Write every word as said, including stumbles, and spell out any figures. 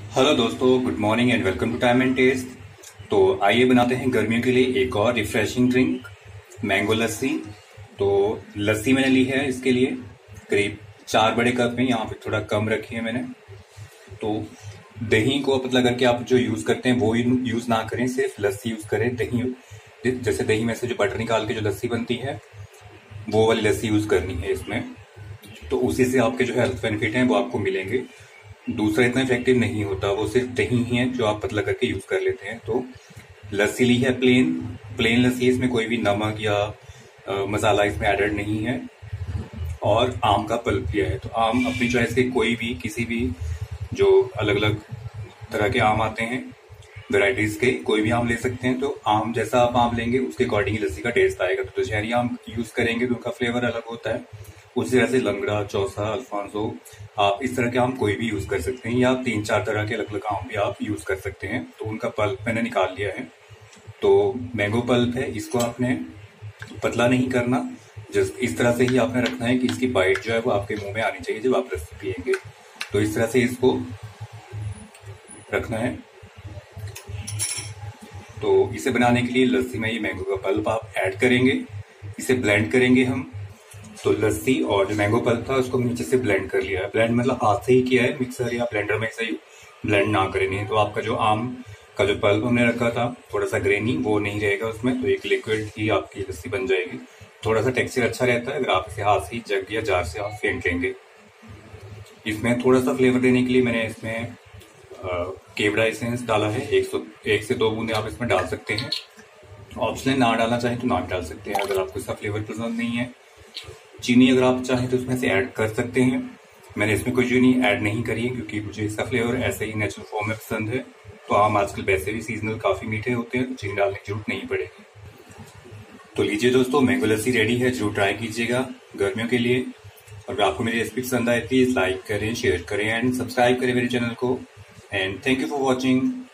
Hello दोस्तों, good morning and welcome to time and taste. तो आइए बनाते हैं गर्मियों के लिए एक और रिफ्रेशिंग ड्रिंक, मैंगो लस्सी। तो लस्सी मैंने ली है इसके लिए करीब चार बड़े कप में, यहाँ पे थोड़ा कम रखी है मैंने। तो दही को पतला करके आप जो यूज़ करते हैं वो यूज़ ना करें, सिर्फ लस्सी यूज़ करें। दही जैसे दही में से जो बटर निकाल के जो लस्सी बनती है वो वाली लस्सी यूज़ करनी है इसमें। तो उसी से आपके जो हेल्थ बेनिफिट हैं वो आपको मिलेंगे। दूसरा इतना इफेक्टिव नहीं होता, वो सिर्फ दही ही है जो आप पतला करके यूज कर लेते हैं। तो लस्सी ली है प्लेन प्लेन लस्सी, इसमें कोई भी नमक या आ, मसाला इसमें एडेड नहीं है। और आम का पल्प लिया है। तो आम अपनी चॉइस के कोई भी, किसी भी जो अलग अलग तरह के आम आते हैं वेराइटीज के, कोई भी आम ले सकते हैं। तो आम जैसा आप आम लेंगे उसके अकॉर्डिंग ही लस्सी का टेस्ट आएगा। तो दशहरी आम यूज करेंगे तो उनका फ्लेवर अलग होता है। उसी तरह से लंगड़ा, चौसा, अल्फांसो, आप इस तरह के आम कोई भी यूज कर सकते हैं, या तीन चार तरह के अलग अलग आम भी आप यूज कर सकते हैं। तो उनका पल्प मैंने निकाल लिया है। तो मैंगो पल्प है, इसको आपने पतला नहीं करना, जस्ट इस तरह से ही आपने रखना है कि इसकी बाइट जो है वो आपके मुंह में आनी चाहिए जब आप लस्सी पियेंगे। तो इस तरह से इसको रखना है। तो इसे बनाने के लिए लस्सी में ये मैंगो का पल्प आप ऐड करेंगे, इसे ब्लेंड करेंगे हम। तो लस्सी और जो मैंगो पल्प था उसको नीचे से ब्लेंड कर लिया है। ब्लेंड मतलब हाथ से ही किया है, मिक्सर या ब्लेंडर में से ब्लेंड ना करें, नहीं तो आपका जो आम का जो पल्प हमने रखा था थोड़ा सा ग्रेनी, वो नहीं रहेगा उसमें। तो एक लिक्विड ही आपकी लस्सी बन जाएगी। थोड़ा सा टेक्सचर अच्छा रहता है अगर आप इसे हाथ से ही जग या जार से आप फेंट लेंगे। इसमें थोड़ा सा फ्लेवर देने के लिए मैंने इसमें केवड़ा एसेंस डाला है। एक सौ एक से दो बूंदे आप इसमें डाल सकते हैं। ऑप्शनल ना डालना चाहें तो ना डाल सकते हैं अगर आपको इसका फ्लेवर पसंद नहीं है। चीनी अगर आप चाहें तो इसमें से ऐड कर सकते हैं। मैंने इसमें कोई चीनी ऐड नहीं करी है क्योंकि मुझे इसका फ्लेवर ऐसे ही नेचुरल फॉर्म में पसंद है। तो आम आजकल वैसे भी सीजनल काफी मीठे होते हैं, तो चीनी डालने की जरूरत नहीं पड़ेगी। तो लीजिए दोस्तों, मैंगो लस्सी रेडी है, जरूर ट्राई कीजिएगा गर्मियों के लिए। और अगर आपको मेरी रेसिपी पसंद आए प्लीज लाइक करें, शेयर करें एंड सब्सक्राइब करें मेरे चैनल को। And thank you for watching.